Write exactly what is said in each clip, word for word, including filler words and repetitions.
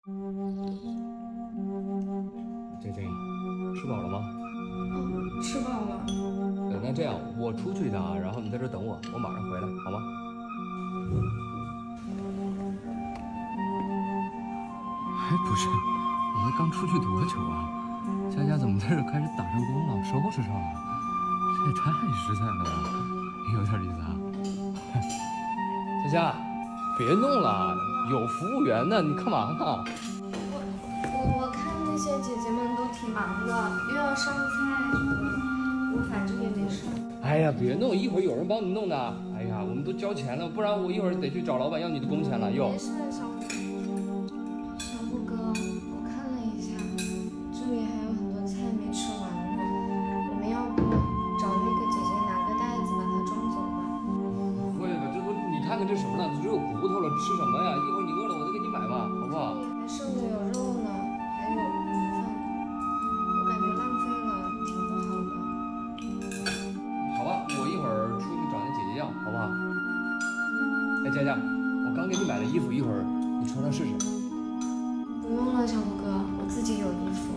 佳佳，吃饱了吗？ 哦，吃饱了。 呃，那这样，我出去一趟啊，然后你在这等我，我马上回来，好吗？哎，不是，我们刚出去多久啊？佳佳怎么在这开始打上工了，收拾上了？这也太实在了吧，有点意思啊。佳佳，别弄了，有服务员呢，你干嘛呢？ 我我我看那些姐姐们都挺忙的，又要上菜什么的，我反正也没事。 哎呀，别弄，一会儿有人帮你弄的。哎呀，我们都交钱了，不然我一会儿得去找老板要你的工钱了。又。 没事，小小布哥，我看了一下，这里还有很多菜没吃完呢。我们要不找那个姐姐拿个袋子把它装走吧？ 不会吧，这都你看看这什么了，只有骨头了，吃什么呀？一会儿你饿了我再给你买吧，好不好？ 这里还剩的有肉呢，还有米饭，我感觉浪费了，挺不好的。 好吧，我一会儿出去找那姐姐要，好不好？哎，佳佳，我刚给你买的衣服，一会儿你穿上试试。 不用了，小布哥，我自己有衣服。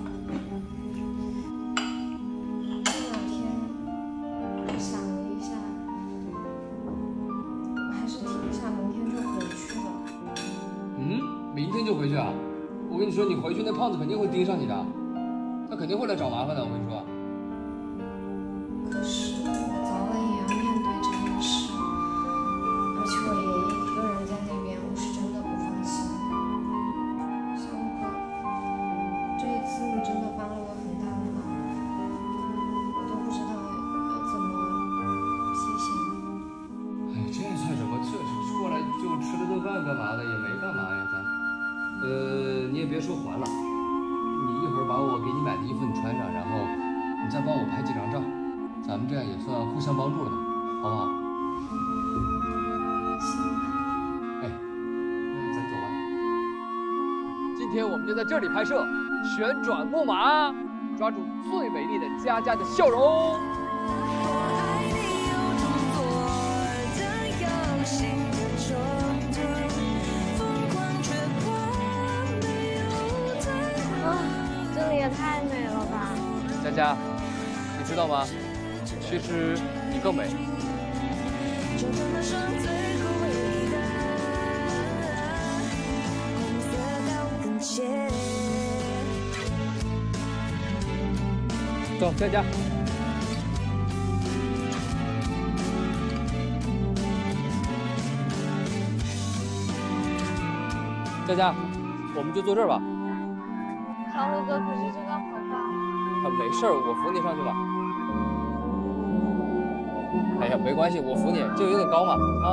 这两天我想了一下，我还是挺想明天就回去的。 嗯，明天就回去啊？我跟你说，你回去那胖子肯定会盯上你的，他肯定会来找麻烦的。我跟你说。 可是我早晚也要面对这件事，而且我爷爷一个人在那边，我是真的不放心。小布哥，这一次你真的帮了我很大的忙，我都不知道要怎么谢谢你。 哎，这算什么？这过来就吃了顿饭干嘛的？也没干嘛呀，咱。呃，你也别说还了，你一会儿把我给你买的衣服你穿上，然后你再帮我拍几张照，咱们这样也算互相帮助了嘛，好不好？ 行吧。 哎，那咱走吧。 今天我们就在这里拍摄，旋转木马，抓住最美丽的佳佳的笑容。 啊，这里也太美了吧！ 佳佳，你知道吗？其实你更美。走，佳佳。佳佳，我们就坐这儿吧。 小虎哥，可是这个好高。 啊，没事儿，我扶你上去吧。哎呀，没关系，我扶你，就有点高嘛，啊。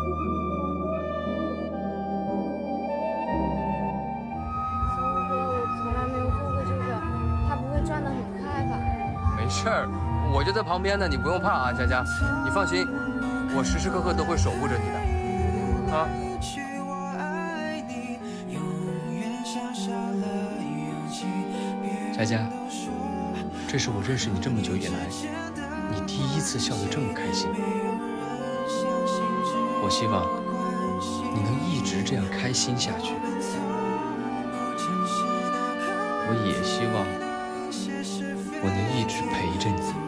小虎哥，我从来没有做过这个，它不会转得很快吧？ 没事儿，我就在旁边呢，你不用怕啊，佳佳，你放心，我时时刻刻都会守护着你的，啊。佳佳，这是我认识你这么久以来，你第一次笑得这么开心。我希望你能一直这样开心下去。我也希望我能一直陪着你。